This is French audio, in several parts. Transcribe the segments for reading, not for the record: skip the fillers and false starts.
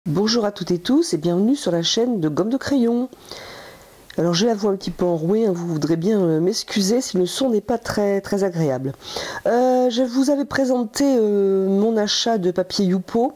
Bonjour à toutes et tous et bienvenue sur la chaîne de Gomme de Crayon. Alors j'ai la voix un petit peu enrouée, vous voudrez bien m'excuser si le son n'est pas très agréable. Je vous avais présenté mon achat de papier Youpo,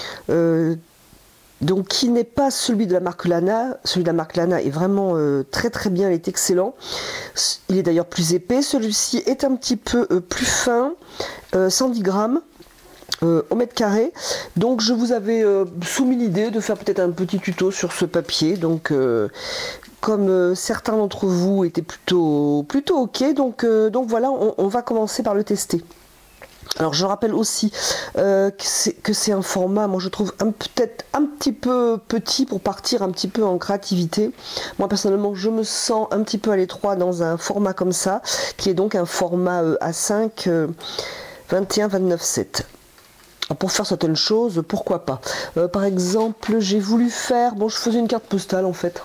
donc qui n'est pas celui de la marque Lana. Celui de la marque Lana est vraiment très bien, il est excellent. Il est d'ailleurs plus épais, celui-ci est un petit peu plus fin, 110 grammes. Au mètre carré. Donc je vous avais soumis l'idée de faire peut-être un petit tuto sur ce papier. Donc comme certains d'entre vous étaient plutôt ok, donc voilà, on va commencer par le tester. Alors je rappelle aussi que c'est un format, moi je trouve peut-être un petit peu petit pour partir un petit peu en créativité. Moi personnellement je me sens un petit peu à l'étroit dans un format comme ça, qui est donc un format A5 21-29-7. Pour faire certaines choses, pourquoi pas. Par exemple, j'ai voulu faire... Bon, je faisais une carte postale, en fait.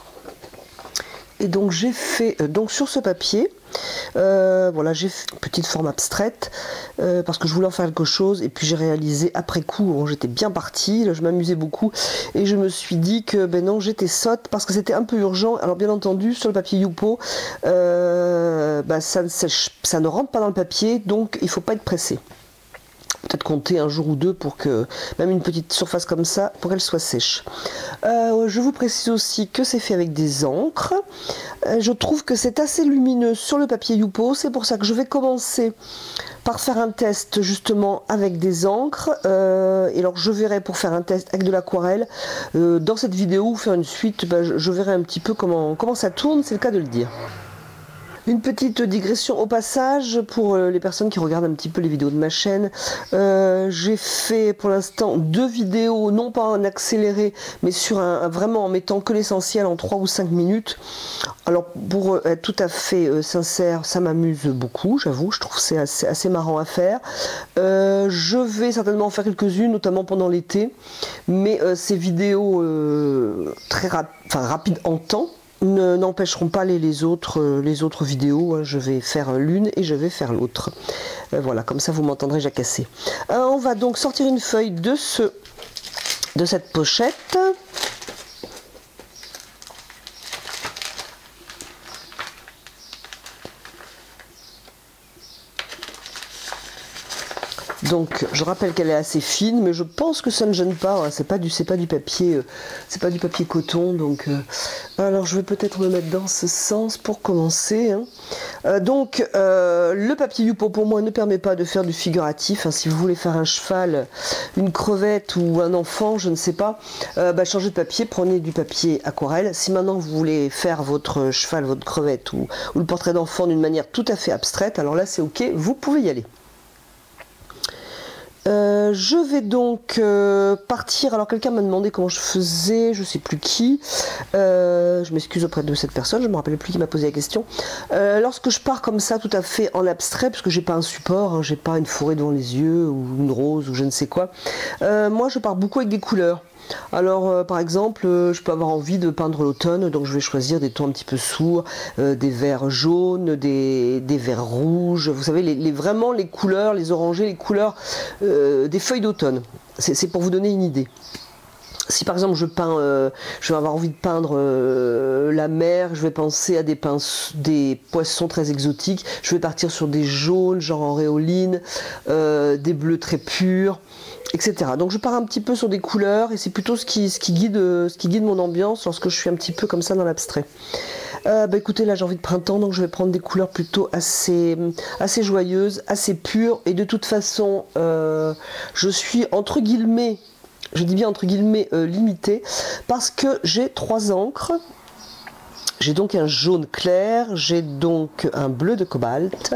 Et donc, j'ai fait... donc, sur ce papier, voilà, j'ai fait une petite forme abstraite, parce que je voulais en faire quelque chose. Et puis, j'ai réalisé, après coup, bon, j'étais bien partie, je m'amusais beaucoup. Et je me suis dit que, ben non, j'étais sotte, parce que c'était un peu urgent. Alors, bien entendu, sur le papier Youpo, bah, ça ne rentre pas dans le papier, donc il ne faut pas être pressé. Peut-être compter un jour ou deux pour que, même une petite surface comme ça, pour qu'elle soit sèche. Je vous précise aussi que c'est fait avec des encres. Je trouve que c'est assez lumineux sur le papier Youpo, c'est pour ça que je vais commencer par faire un test justement avec des encres. Et alors je verrai pour faire un test avec de l'aquarelle. Dans cette vidéo ou faire une suite, je verrai un petit peu comment ça tourne, c'est le cas de le dire. Une petite digression au passage pour les personnes qui regardent un petit peu les vidéos de ma chaîne. J'ai fait pour l'instant 2 vidéos, non pas en accéléré, mais sur vraiment en mettant que l'essentiel en 3 ou 5 minutes. Alors pour être tout à fait sincère, ça m'amuse beaucoup, j'avoue, je trouve que c'est assez marrant à faire. Je vais certainement en faire quelques-unes, notamment pendant l'été, mais ces vidéos rapides en temps, n'empêcheront pas les autres vidéos, hein. Je vais faire l'une et je vais faire l'autre. Voilà, comme ça vous m'entendrez jacasser. On va donc sortir une feuille de cette pochette. Donc je rappelle qu'elle est assez fine, mais je pense que ça ne gêne pas, hein. C'est pas du papier coton, donc alors je vais peut-être me mettre dans ce sens pour commencer, hein. Le papier Youpo pour moi ne permet pas de faire du figuratif, hein. Si vous voulez faire un cheval, une crevette ou un enfant, je ne sais pas, changez de papier, prenez du papier aquarelle. Si maintenant vous voulez faire votre cheval, votre crevette ou le portrait d'enfant d'une manière tout à fait abstraite, alors là c'est ok, vous pouvez y aller. Je vais donc partir. Alors quelqu'un m'a demandé comment je faisais, je sais plus qui. Je m'excuse auprès de cette personne, je me rappelle plus qui m'a posé la question. Lorsque je pars comme ça tout à fait en abstrait, parce que j'ai pas un support, hein, j'ai pas une forêt devant les yeux ou une rose ou je ne sais quoi. Moi je pars beaucoup avec des couleurs. Alors par exemple, je peux avoir envie de peindre l'automne, donc je vais choisir des tons un petit peu sourds, des verts jaunes, des verts rouges, vous savez, vraiment les couleurs, les orangés, les couleurs des feuilles d'automne. C'est pour vous donner une idée. Si par exemple je vais avoir envie de peindre la mer, je vais penser à des poissons très exotiques, je vais partir sur des jaunes, genre en rhéoline, des bleus très purs, etc. Donc je pars un petit peu sur des couleurs et c'est plutôt ce qui guide mon ambiance lorsque je suis un petit peu comme ça dans l'abstrait. Écoutez, là j'ai envie de printemps, donc je vais prendre des couleurs plutôt assez joyeuses, assez pures, et de toute façon je suis entre guillemets, je dis bien entre guillemets limité, parce que j'ai 3 encres. J'ai donc un jaune clair, j'ai donc un bleu de cobalt,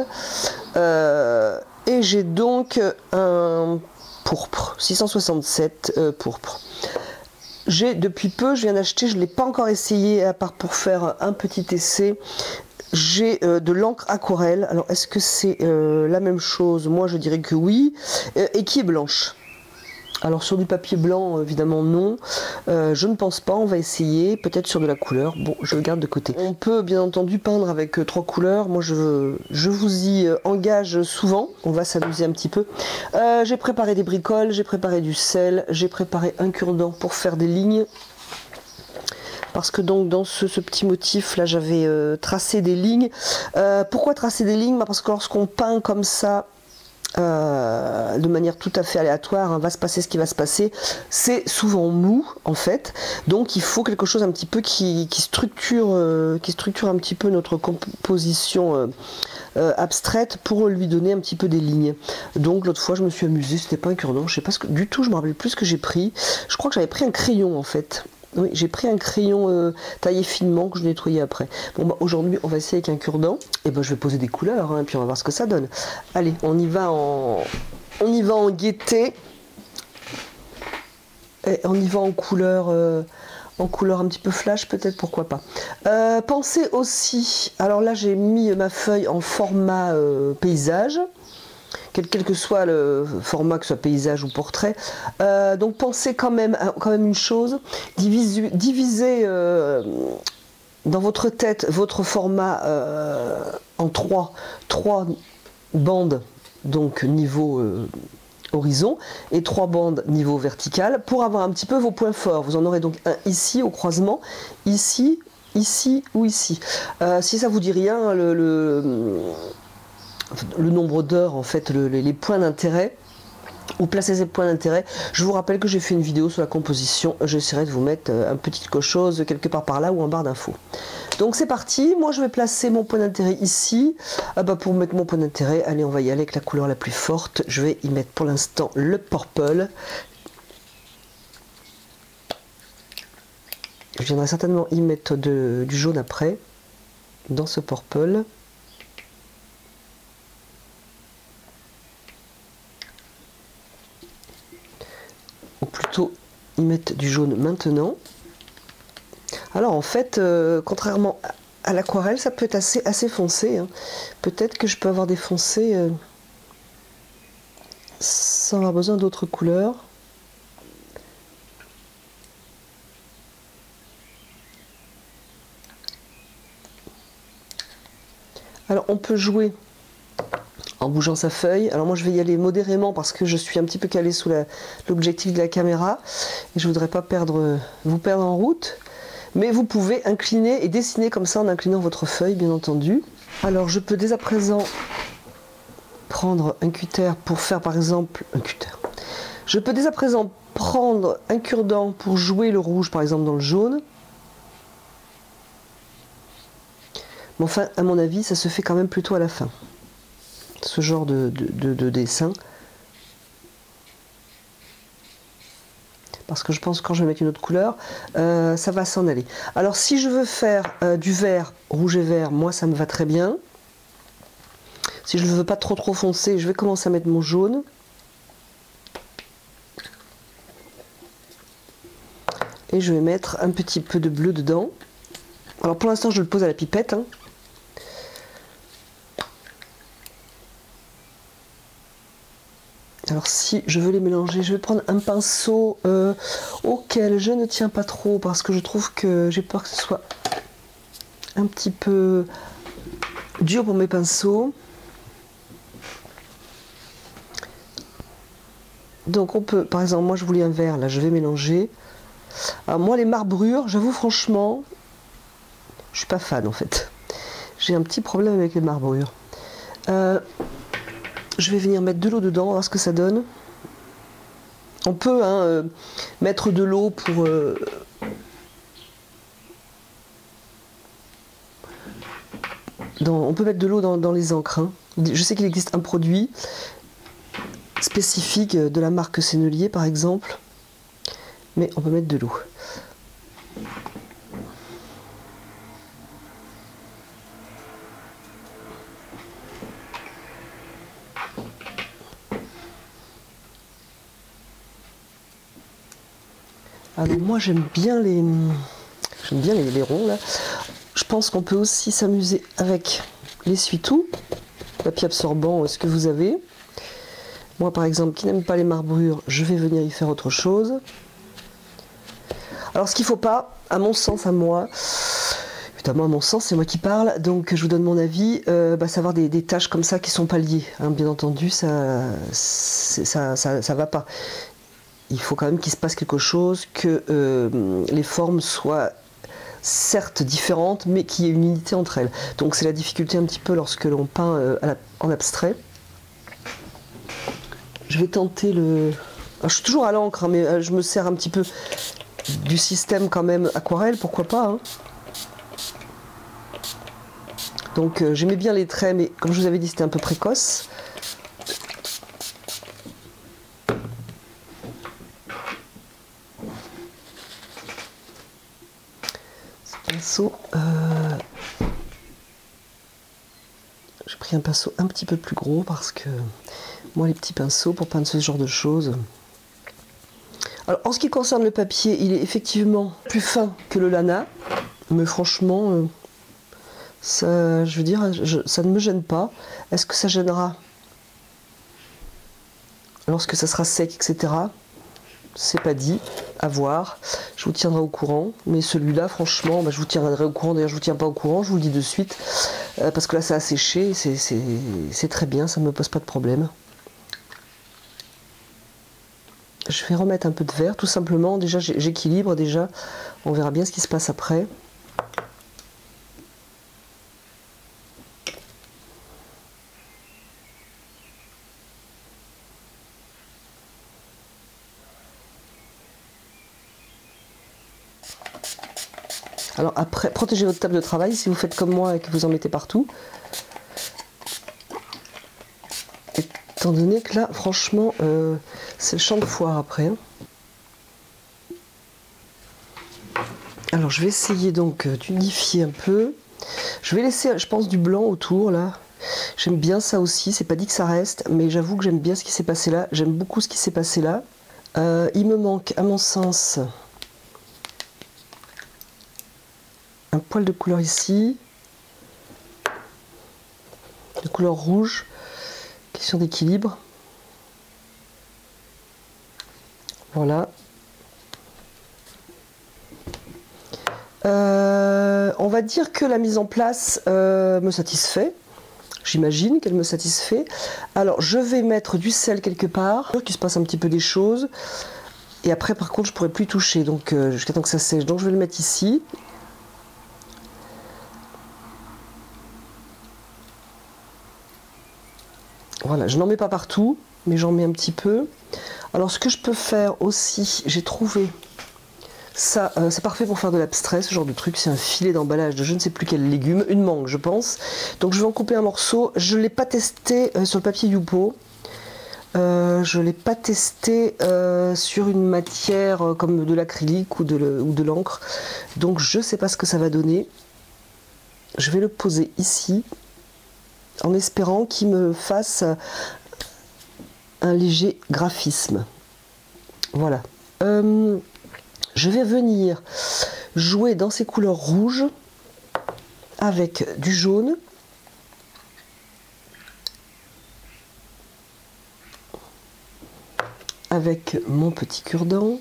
et j'ai donc un pourpre, 667 pourpre. Depuis peu, je viens d'acheter, je ne l'ai pas encore essayé, à part pour faire un petit essai. J'ai de l'encre aquarelle. Alors, est-ce que c'est la même chose? Moi, je dirais que oui. Et qui est blanche. Alors, sur du papier blanc, évidemment, non. Je ne pense pas, on va essayer, peut-être sur de la couleur. Bon, je le garde de côté. On peut bien entendu peindre avec 3 couleurs. Moi, je vous y engage souvent. On va s'amuser un petit peu. J'ai préparé des bricoles, j'ai préparé du sel, j'ai préparé un cure-dent pour faire des lignes. Parce que donc dans ce petit motif là j'avais tracé des lignes. Pourquoi tracer des lignes? Parce que lorsqu'on peint comme ça de manière tout à fait aléatoire, hein, va se passer ce qui va se passer, c'est souvent mou en fait, donc il faut quelque chose un petit peu qui structure un petit peu notre composition abstraite pour lui donner un petit peu des lignes. Donc l'autre fois je me suis amusée, c'était pas un cure-dent, je sais pas du tout, je me rappelle plus ce que j'ai pris, je crois que j'avais pris un crayon en fait. Oui, j'ai pris un crayon taillé finement que je nettoyais après. Bon, bah, aujourd'hui, on va essayer avec un cure-dent. Et ben, je vais poser des couleurs, hein, et puis on va voir ce que ça donne. Allez, on y va en gaieté. Et on y va en couleur un petit peu flash, peut-être, pourquoi pas. Pensez aussi, alors là, j'ai mis ma feuille en format paysage. Quel que soit le format, que ce soit paysage ou portrait. Donc pensez quand même une chose, divisez dans votre tête votre format en trois bandes, donc niveau horizon, et 3 bandes niveau vertical, pour avoir un petit peu vos points forts. Vous en aurez donc un ici au croisement, ici, ici ou ici. Si ça vous dit rien, le nombre d'heures, en fait, les points d'intérêt, ou placer ces points d'intérêt. Je vous rappelle que j'ai fait une vidéo sur la composition, j'essaierai de vous mettre un petit quelque chose quelque part par là ou en barre d'infos. Donc c'est parti, moi je vais placer mon point d'intérêt ici. Pour mettre mon point d'intérêt, allez, on va y aller avec la couleur la plus forte. Je vais y mettre pour l'instant le purple. Je viendrai certainement y mettre du jaune après, dans ce purple. Plutôt y mettre du jaune maintenant. Alors en fait, contrairement à l'aquarelle, ça peut être assez foncé, hein. Peut-être que je peux avoir des foncés sans avoir besoin d'autres couleurs. Alors on peut jouer en bougeant sa feuille. Alors moi je vais y aller modérément parce que je suis un petit peu calé sous l'objectif de la caméra et je voudrais pas vous perdre en route, mais vous pouvez incliner et dessiner comme ça en inclinant votre feuille, bien entendu. Alors je peux dès à présent prendre un cutter pour faire par exemple je peux dès à présent prendre un cure-dent pour jouer le rouge par exemple dans le jaune. Mais enfin à mon avis ça se fait quand même plutôt à la fin, ce genre de dessin, parce que je pense que quand je vais mettre une autre couleur ça va s'en aller. Alors si je veux faire du vert, rouge et vert, moi ça me va très bien. Si je ne veux pas trop foncé, je vais commencer à mettre mon jaune. Et je vais mettre un petit peu de bleu dedans. Alors pour l'instant je le pose à la pipette, hein. Alors si je veux les mélanger, je vais prendre un pinceau auquel je ne tiens pas trop parce que je trouve que j'ai peur que ce soit un petit peu dur pour mes pinceaux. Donc on peut, par exemple, moi je voulais un vert, là je vais mélanger. Alors moi les marbrures, j'avoue franchement, je suis pas fan en fait. J'ai un petit problème avec les marbrures. Je vais venir mettre de l'eau dedans, voir ce que ça donne. On peut mettre de l'eau pour... on peut mettre de l'eau dans les encres, hein. Je sais qu'il existe un produit spécifique de la marque Sennelier par exemple. Mais on peut mettre de l'eau. Alors moi j'aime bien les ronds là. Je pense qu'on peut aussi s'amuser avec l'essuie-tout, papier absorbant, ce que vous avez. Moi par exemple qui n'aime pas les marbrures, je vais venir y faire autre chose. Alors ce qu'il ne faut pas, à mon sens, à moi, évidemment à mon sens, c'est moi qui parle, donc je vous donne mon avis, savoir des tâches comme ça qui sont pas liées, hein, bien entendu, ça va pas. Il faut quand même qu'il se passe quelque chose, que les formes soient certes différentes, mais qu'il y ait une unité entre elles. Donc c'est la difficulté un petit peu lorsque l'on peint en abstrait. Je vais tenter le... Alors, je suis toujours à l'encre, hein, mais je me sers un petit peu du système quand même aquarelle, pourquoi pas, hein. Donc j'aimais bien les traits, mais comme je vous avais dit, c'était un peu précoce. Ce pinceau, j'ai pris un pinceau un petit peu plus gros parce que moi les petits pinceaux pour peindre ce genre de choses. Alors en ce qui concerne le papier, il est effectivement plus fin que le lana, mais franchement, ça, je veux dire, ça ne me gêne pas. Est-ce que ça gênera lorsque ça sera sec, etc. C'est pas dit, à voir. Je vous tiendrai au courant. Mais celui-là, franchement, je vous tiendrai au courant. D'ailleurs, je vous tiens pas au courant, je vous le dis de suite. Parce que là, ça a séché. C'est très bien, ça ne me pose pas de problème. Je vais remettre un peu de vert, tout simplement. Déjà, j'équilibre, déjà. On verra bien ce qui se passe après. Alors après, protégez votre table de travail si vous faites comme moi et que vous en mettez partout. Étant donné que là, franchement, c'est le champ de foire après, hein. Alors je vais essayer donc d'unifier un peu. Je vais laisser, je pense, du blanc autour là. J'aime bien ça aussi, c'est pas dit que ça reste, mais j'avoue que j'aime bien ce qui s'est passé là. J'aime beaucoup ce qui s'est passé là. Il me manque, à mon sens, un poil de couleur ici, de couleur rouge, question d'équilibre. Voilà. On va dire que la mise en place me satisfait. J'imagine qu'elle me satisfait. Alors je vais mettre du sel quelque part, qu'il se passe un petit peu des choses. Et après par contre je pourrais plus toucher, donc jusqu'à temps que ça sèche. Donc je vais le mettre ici. Voilà, je n'en mets pas partout, mais j'en mets un petit peu. Alors ce que je peux faire aussi, j'ai trouvé ça, c'est parfait pour faire de l'abstrait, ce genre de truc. C'est un filet d'emballage de je ne sais plus quel légume, une mangue je pense. Donc je vais en couper un morceau. Je ne l'ai pas testé sur le papier Yupo. Je ne l'ai pas testé sur une matière comme de l'acrylique ou de l'encre. Donc je ne sais pas ce que ça va donner. Je vais le poser ici, en espérant qu'il me fasse un léger graphisme. Voilà. Je vais venir jouer dans ces couleurs rouges avec du jaune. Avec mon petit cure-dent.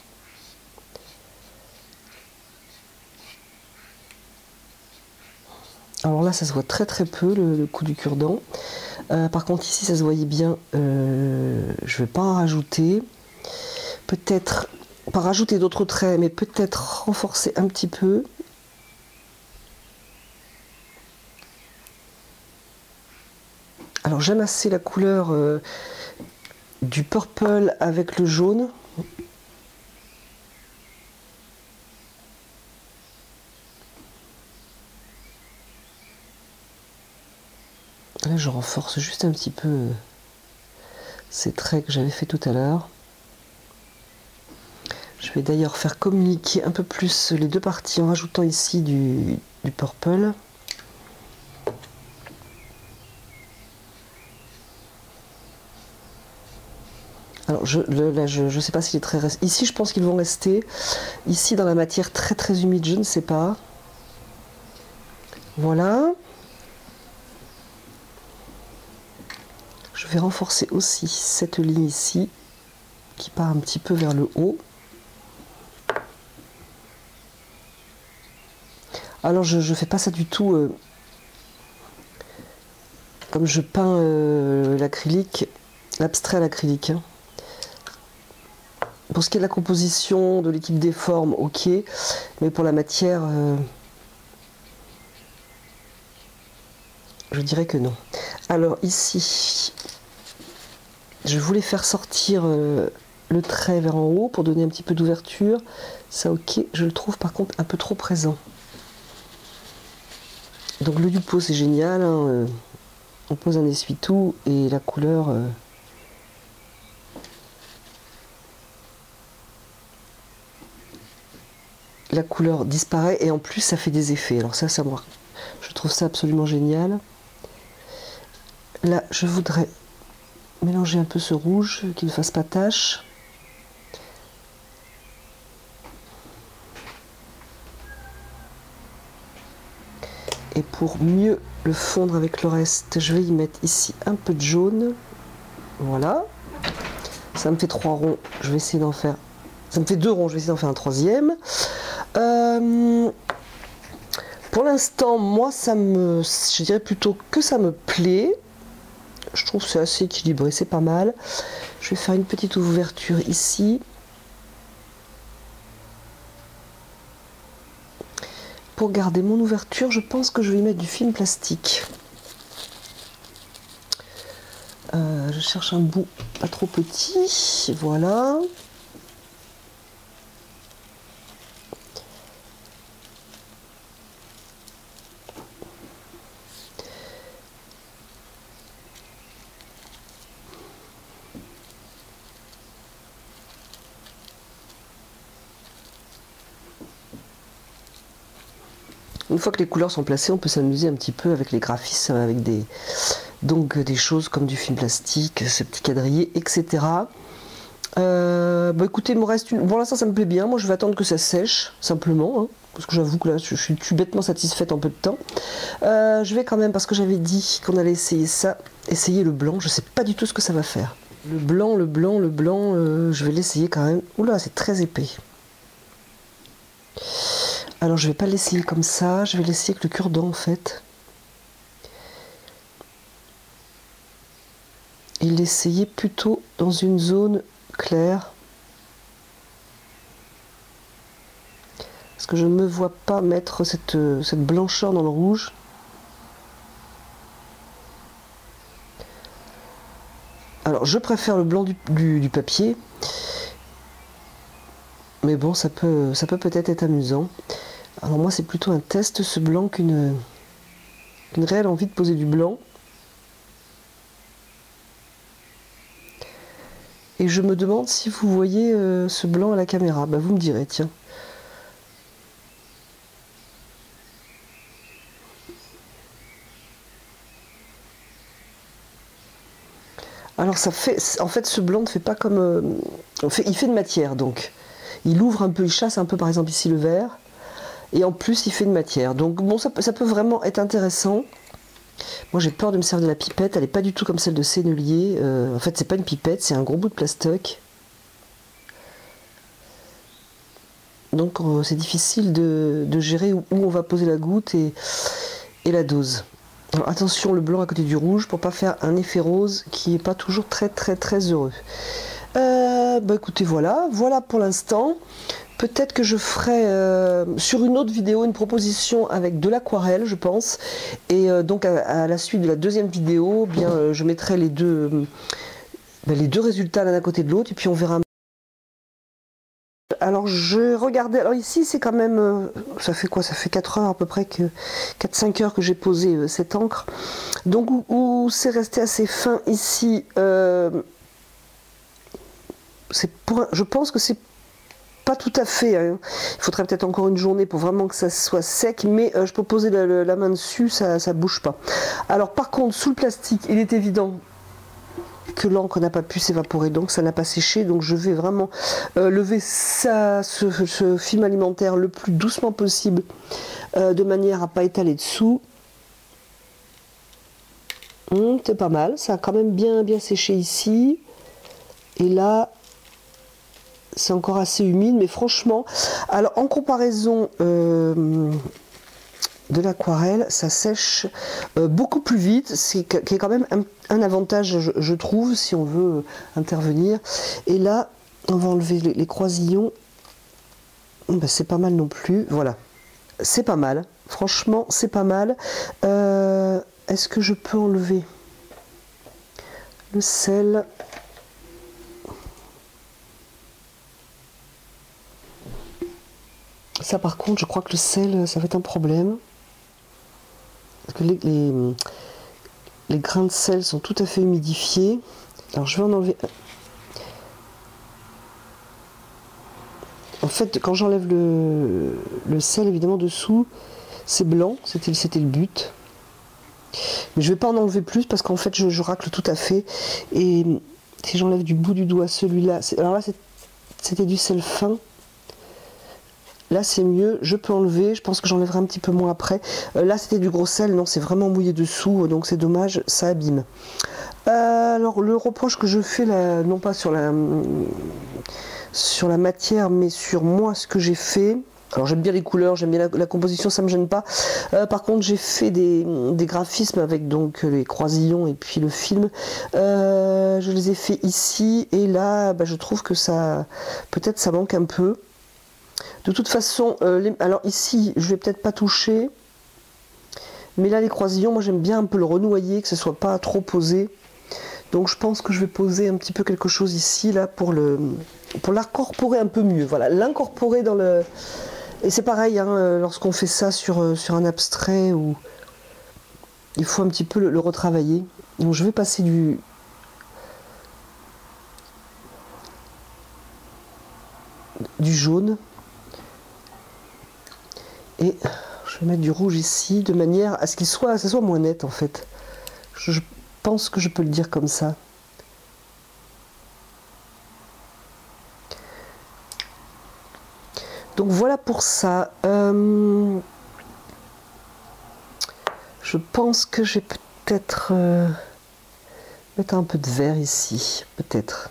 Alors là, ça se voit très très peu le coup du cure-dent. Par contre, ici, ça se voyait bien. Je ne vais pas en rajouter. Peut-être, pas rajouter d'autres traits, mais peut-être renforcer un petit peu. Alors, j'aime assez la couleur du purple avec le jaune. Là, je renforce juste un petit peu ces traits que j'avais fait tout à l'heure. Je vais d'ailleurs faire communiquer un peu plus les deux parties en rajoutant ici du purple. Alors là, je sais pas s'il est très resté. Ici, je pense qu'ils vont rester. Ici, dans la matière très très humide, je ne sais pas. Voilà. Je vais renforcer aussi cette ligne ici, qui part un petit peu vers le haut. Alors je fais pas ça du tout comme je peins l'acrylique, l'abstrait à l'acrylique. Hein. Pour ce qui est de la composition, de l'équipe des formes, ok, mais pour la matière, je dirais que non. Alors ici, je voulais faire sortir le trait vers en haut pour donner un petit peu d'ouverture. Ça ok, je le trouve par contre un peu trop présent. Donc le Yupo c'est génial, hein, on pose un essuie-tout et la couleur... la couleur disparaît et en plus ça fait des effets. Alors ça moi, je trouve ça absolument génial. Là, je voudrais mélanger un peu ce rouge, qu'il ne fasse pas tache. Et pour mieux le fondre avec le reste, je vais y mettre ici un peu de jaune. Voilà. Ça me fait 3 ronds, je vais essayer d'en faire... Ça me fait 2 ronds, je vais essayer d'en faire un troisième. Pour l'instant, moi, je dirais plutôt que ça me plaît. Je trouve que c'est assez équilibré, c'est pas mal. Je vais faire une petite ouverture ici. Pour garder mon ouverture, je pense que je vais y mettre du film plastique. Je cherche un bout pas trop petit, voilà. Une fois que les couleurs sont placées, on peut s'amuser un petit peu avec les graphismes, avec des choses comme du film plastique, ce petit quadrillé, etc. Bah écoutez, il me reste une... Bon là ça me plaît bien, moi je vais attendre que ça sèche, simplement, hein, parce que j'avoue que là je suis bêtement satisfaite en peu de temps. Je vais quand même, parce que j'avais dit qu'on allait essayer ça, essayer le blanc, je sais pas du tout ce que ça va faire. Le blanc, je vais l'essayer quand même. Oula, c'est très épais. Alors je vais pas l'essayer comme ça, je vais l'essayer avec le cure-dent en fait. Et l'essayer plutôt dans une zone claire. Parce que je ne me vois pas mettre cette blancheur dans le rouge. Alors je préfère le blanc du papier. Mais bon, ça peut peut-être être amusant. Alors moi c'est plutôt un test ce blanc qu'une réelle envie de poser du blanc. Et je me demande si vous voyez ce blanc à la caméra. Bah vous me direz, tiens. Alors ça fait, en fait ce blanc ne fait pas comme... il fait de matière donc. Il ouvre un peu, il chasse un peu par exemple ici le vert. Et en plus il fait de matière. Donc bon, ça peut vraiment être intéressant. Moi j'ai peur de me servir de la pipette, elle n'est pas du tout comme celle de Sennelier. En fait c'est pas une pipette, c'est un gros bout de plastoc. Donc c'est difficile de gérer où on va poser la goutte et la dose. Alors, attention le blanc à côté du rouge pour pas faire un effet rose qui n'est pas toujours très heureux. Bah écoutez voilà pour l'instant. Peut-être que je ferai sur une autre vidéo une proposition avec de l'aquarelle, je pense. Et donc à la suite de la deuxième vidéo, bien je mettrai les deux résultats l'un à côté de l'autre et puis on verra. Alors je regardais, alors ici c'est quand même, ça fait quoi? Ça fait 4 heures à peu près, 4-5 heures que j'ai posé cette encre. Donc où c'est resté assez fin ici, je pense que c'est pas tout à fait, hein. Il faudrait peut-être encore une journée pour vraiment que ça soit sec, mais je peux poser la main dessus, ça bouge pas. Alors par contre sous le plastique, il est évident que l'encre n'a pas pu s'évaporer, donc ça n'a pas séché, donc je vais vraiment lever ce film alimentaire le plus doucement possible, de manière à pas étaler dessous. C'est pas mal, ça a quand même bien séché ici, et là c'est encore assez humide, mais franchement, alors en comparaison de l'aquarelle, ça sèche beaucoup plus vite, qui est quand même un avantage, je trouve, si on veut intervenir. Et là, on va enlever les croisillons. Ben, c'est pas mal non plus, voilà. C'est pas mal, franchement, c'est pas mal. Est-ce que je peux enlever le sel? Ça, par contre, je crois que le sel, ça va être un problème. Parce que les grains de sel sont tout à fait humidifiés. Alors, je vais en enlever. En fait, quand j'enlève le sel, évidemment, dessous, c'est blanc. C'était le but. Mais je ne vais pas en enlever plus parce qu'en fait, je racle tout à fait. Et si j'enlève du bout du doigt celui-là... Alors là, c'était du sel fin. Là, c'est mieux, je peux enlever, je pense que j'enlèverai un petit peu moins après. Là, c'était du gros sel, non, c'est vraiment mouillé dessous, donc c'est dommage, ça abîme. Alors, le reproche que je fais, là, non pas sur la matière, mais sur moi, ce que j'ai fait... Alors, j'aime bien les couleurs, j'aime bien la composition, ça ne me gêne pas. Par contre, j'ai fait des graphismes avec donc les croisillons et puis le film. Je les ai fait ici, et là, bah, je trouve que ça... Peut-être ça manque un peu. De toute façon, alors ici, je vais peut-être pas toucher, mais là les croisillons, moi j'aime bien un peu le renoyer, que ce soit pas trop posé. Donc je pense que je vais poser un petit peu quelque chose ici, là, pour l'incorporer un peu mieux. Voilà, l'incorporer dans le... Et c'est pareil, hein, lorsqu'on fait ça sur un abstrait, où il faut un petit peu le retravailler. Donc je vais passer du jaune. Et je vais mettre du rouge ici, de manière à ce que ça soit moins net, en fait. Je pense que je peux le dire comme ça. Donc voilà pour ça. Je pense que je vais peut-être mettre un peu de vert ici, peut-être.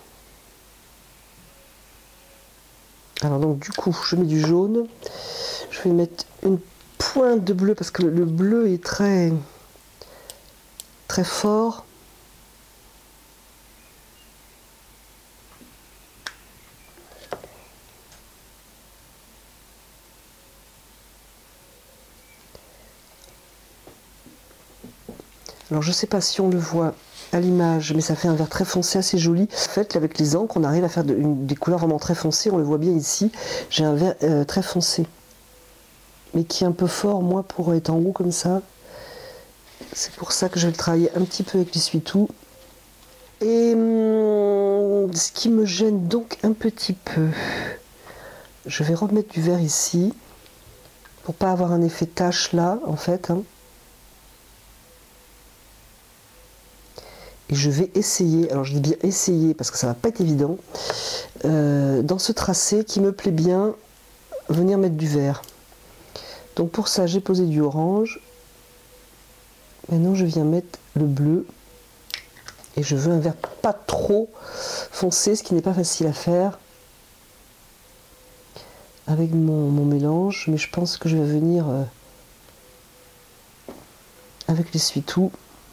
Alors donc du coup, je mets du jaune. Je vais mettre une pointe de bleu parce que le bleu est très fort. Alors je sais pas si on le voit à l'image, mais ça fait un vert très foncé, assez joli. En fait, avec les encres, on arrive à faire des couleurs vraiment très foncées. On le voit bien ici. J'ai un vert très foncé, mais qui est un peu fort, moi, pour être en haut comme ça. C'est pour ça que je vais le travailler un petit peu avec l'essuie-tout. Et ce qui me gêne donc un petit peu, je vais remettre du vert ici, pour pas avoir un effet tache là, en fait. Et je vais essayer, alors je dis bien essayer parce que ça va pas être évident, dans ce tracé qui me plaît bien, venir mettre du vert. Donc pour ça, j'ai posé du orange. Maintenant, je viens mettre le bleu. Et je veux un vert pas trop foncé, ce qui n'est pas facile à faire avec mon mélange. Mais je pense que je vais venir avec l'essuie-tout.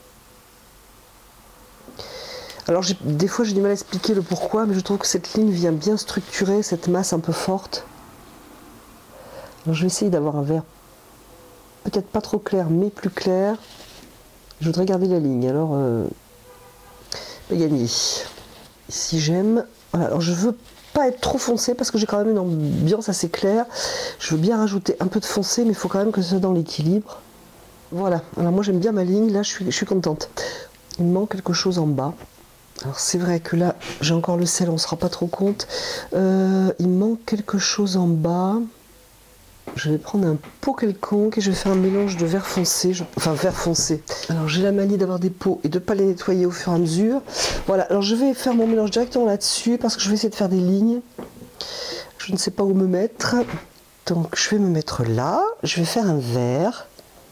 Alors des fois j'ai du mal à expliquer le pourquoi, mais je trouve que cette ligne vient bien structurer cette masse un peu forte. Alors je vais essayer d'avoir un vert peut-être pas trop clair, mais plus clair. Je voudrais garder la ligne, alors pas gagné. Ici j'aime. Voilà, alors je veux pas être trop foncé parce que j'ai quand même une ambiance assez claire. Je veux bien rajouter un peu de foncé, mais il faut quand même que ce soit dans l'équilibre. Voilà, alors moi j'aime bien ma ligne, là je suis contente. Il me manque quelque chose en bas. Alors c'est vrai que là, j'ai encore le sel, on ne se rend pas trop compte. Il me manque quelque chose en bas. Je vais prendre un pot quelconque et je vais faire un mélange de vert foncé. Enfin, vert foncé. Alors j'ai la manie d'avoir des pots et de ne pas les nettoyer au fur et à mesure. Voilà, alors je vais faire mon mélange directement là-dessus parce que je vais essayer de faire des lignes. Je ne sais pas où me mettre. Donc je vais me mettre là. Je vais faire un vert.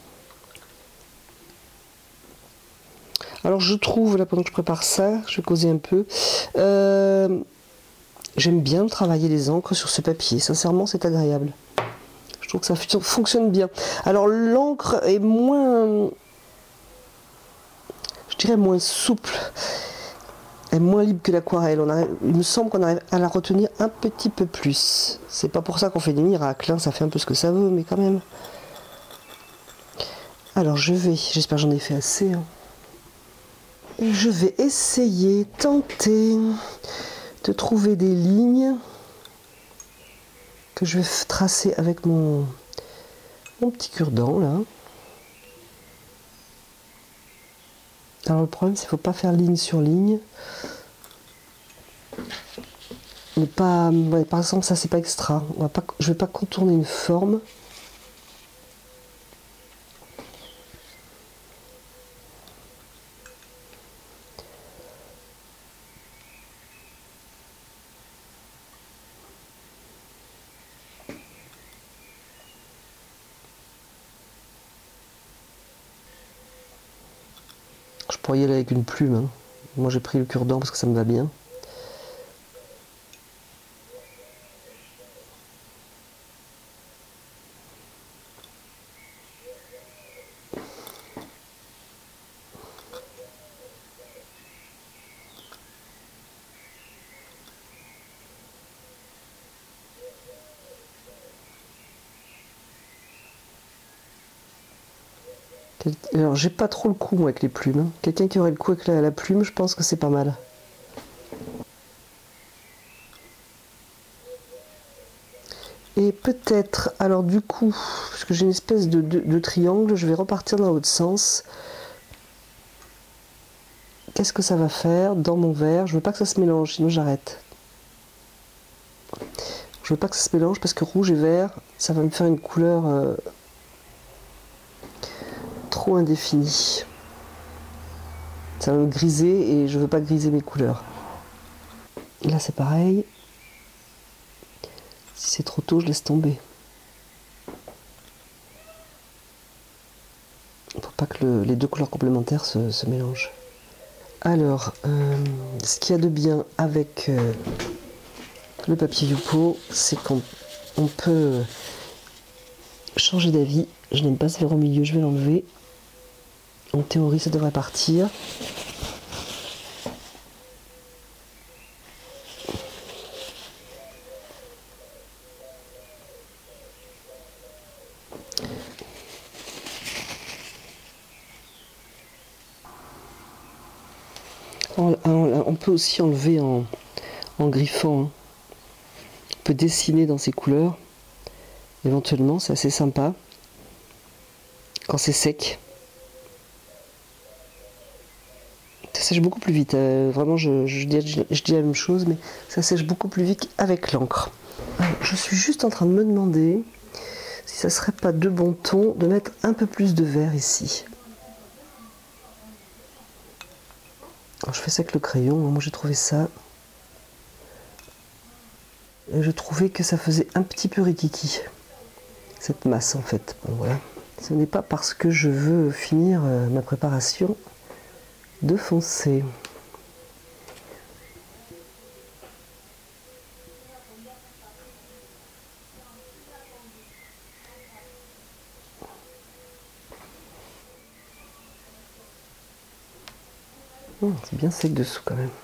Alors je trouve, là pendant que je prépare ça, je vais causer un peu, j'aime bien travailler les encres sur ce papier, sincèrement c'est agréable. Je Je trouve que ça fonctionne bien. Alors l'encre est moins, je dirais moins souple, elle est moins libre que l'aquarelle. Il me semble qu'on arrive à la retenir un petit peu plus. C'est pas pour ça qu'on fait des miracles, hein. Ça fait un peu ce que ça veut, mais quand même. Alors j'espère que j'en ai fait assez, hein. Et je vais essayer, tenter de trouver des lignes que je vais tracer avec mon petit cure-dent là. Alors le problème c'est qu'il ne faut pas faire ligne sur ligne. Mais pas, ouais, par exemple ça c'est pas extra. Je ne vais pas contourner une forme. Je pourrais y aller avec une plume, hein. Moi j'ai pris le cure-dent parce que ça me va bien. Alors j'ai pas trop le coup moi avec les plumes, hein. Quelqu'un qui aurait le coup avec la plume, je pense que c'est pas mal. Et peut-être, alors du coup, parce que j'ai une espèce de triangle, je vais repartir dans l'autre sens. Qu'est-ce que ça va faire dans mon verre? Je veux pas que ça se mélange, sinon j'arrête. Je veux pas que ça se mélange parce que rouge et vert, ça va me faire une couleur trop indéfinie. Ça va me griser et je veux pas griser mes couleurs. Et là c'est pareil. Si c'est trop tôt, je laisse tomber. Faut pas que les deux couleurs complémentaires se mélangent. Alors, ce qu'il y a de bien avec le papier Yupo, c'est qu'on peut changer d'avis. Je n'aime pas ce verre au milieu, je vais l'enlever. En théorie, ça devrait partir. On peut aussi enlever en griffant, hein. On peut dessiner dans ces couleurs. Éventuellement, c'est assez sympa. Quand c'est sec. Ça sèche beaucoup plus vite. Vraiment, je dis la même chose, mais ça sèche beaucoup plus vite avec l'encre. Je suis juste en train de me demander si ça serait pas de bon ton de mettre un peu plus de vert ici. Alors, je fais ça avec le crayon. Moi, j'ai trouvé ça. Et je trouvais que ça faisait un petit peu rikiki. Cette masse, en fait. Bon, voilà. Ce n'est pas parce que je veux finir ma préparation de foncer. C'est bien sec dessous quand même.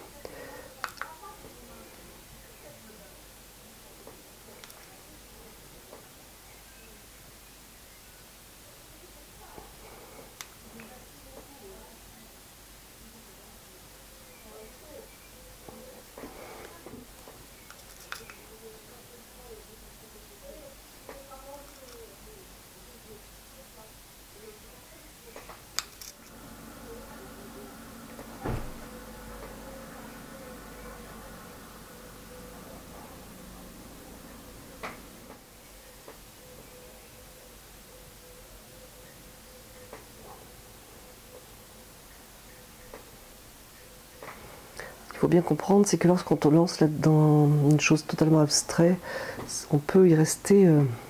Il faut bien comprendre, c'est que lorsqu'on te lance là dans une chose totalement abstraite, on peut y rester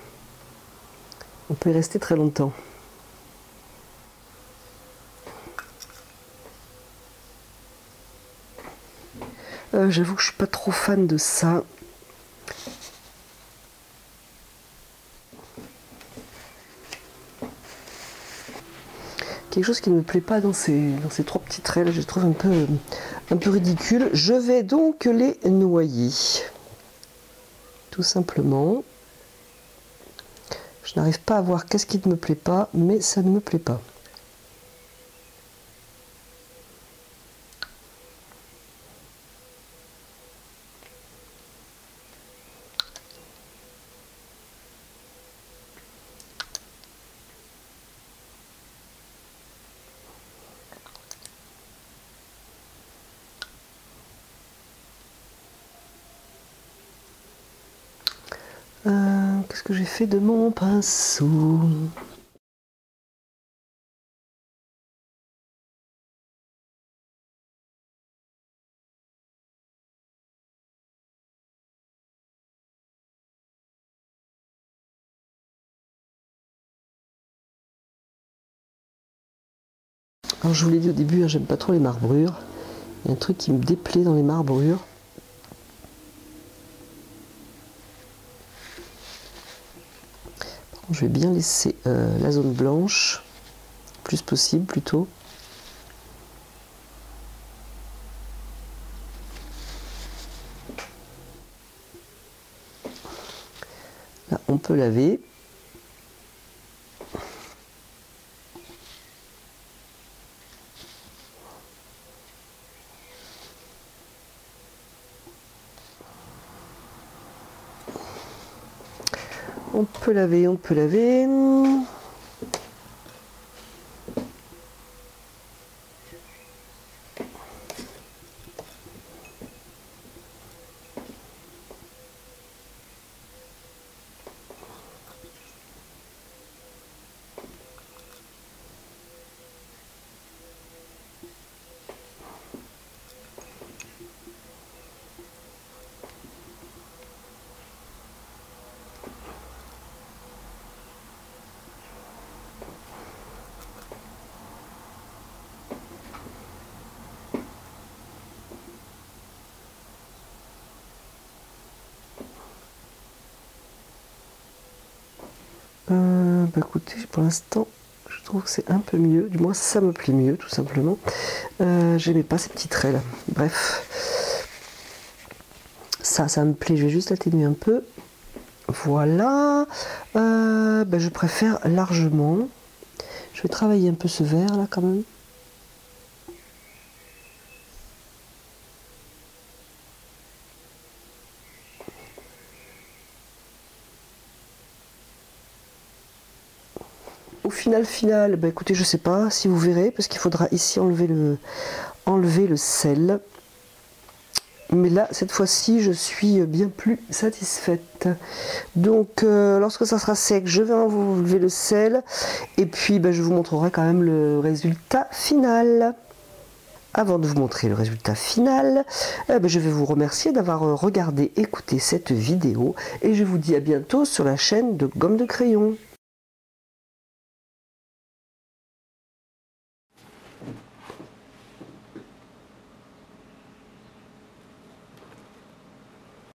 très longtemps. J'avoue que je suis pas trop fan de ça. quelque chose qui ne me plaît pas dans ces trois petits traits là, je les trouve un peu ridicules. Je vais donc les noyer, tout simplement. Je n'arrive pas à voir qu'est-ce qui ne me plaît pas, mais ça ne me plaît pas. Qu'est-ce que j'ai fait de mon pinceau? Alors je vous l'ai dit au début, hein, j'aime pas trop les marbrures. Il y a un truc qui me déplaît dans les marbrures. Par contre, je vais bien laisser la zone blanche, le plus possible plutôt. Là, on peut laver. On peut laver, on peut laver. Bah écoutez, pour l'instant, je trouve que c'est un peu mieux. Du moins, ça me plaît mieux, tout simplement. J'aimais pas ces petits traits là. Bref, ça me plaît. Je vais juste atténuer un peu. Voilà. Bah, je préfère largement. Je vais travailler un peu ce vert là quand même. Au final, bah écoutez, je sais pas si vous verrez, parce qu'il faudra ici enlever le sel. Mais là, cette fois-ci, je suis bien plus satisfaite. Donc, lorsque ça sera sec, je vais enlever le sel. Et puis, bah, je vous montrerai quand même le résultat final. Avant de vous montrer le résultat final, je vais vous remercier d'avoir regardé, écouté cette vidéo. Et je vous dis à bientôt sur la chaîne de Gomme de Crayon.